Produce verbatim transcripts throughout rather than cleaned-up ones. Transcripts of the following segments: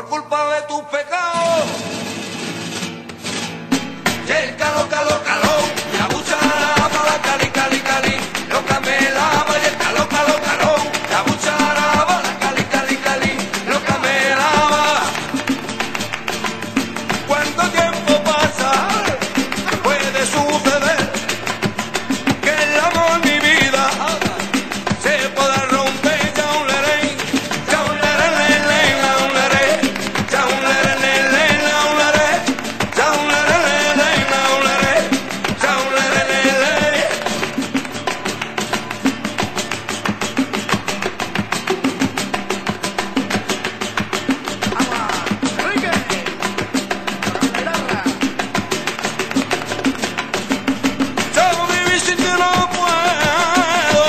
por culpa de tus pecados. Y el calor, calor, calor, la buchara para cali, cali, cali, lo que me lava. Y el calor, calor, calor, la buchara para cali, cali, cali, lo que me lava. ¿Cuánto tiempo pasa? Puede suceder que el amor, mi vida, se pueda romper. Ya un leré, ya un leré, leré, ya un leré, ya un leré, leré, ya un leré, ya un leré, leré, ya un leré, ya un leré, leré. Yo vivir sin ti no puedo.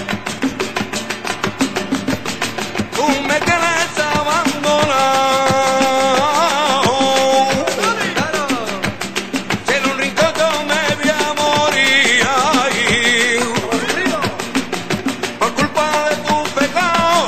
Tú me tienes abandonado. Si en un rincón yo me voy a morir ahí, por culpa de tu pecado.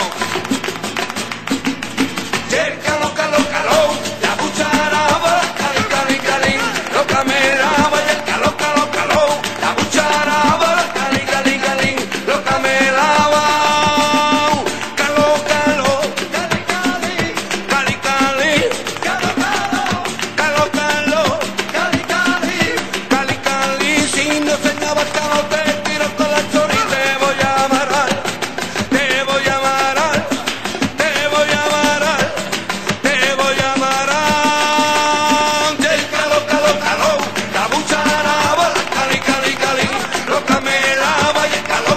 Y el calor, calor, calor, la buchara va, cali, cali, cali, lo que me lava. Y el calor, calor, calor, la buchara va, cali, cali, cali, lo que me lava. Calor, calor, cali, cali, cali, cali, calor, calor, calor, cali, cali, cali, cali. Si no se me abastaba, te tiro con la chori. Te voy a amarrar, te voy a amarrar, te voy a amarrar, te voy a amarrar. Y el calor, calor, calor, la buchara va, cali, cali, cali, lo que me lava. Y el calor,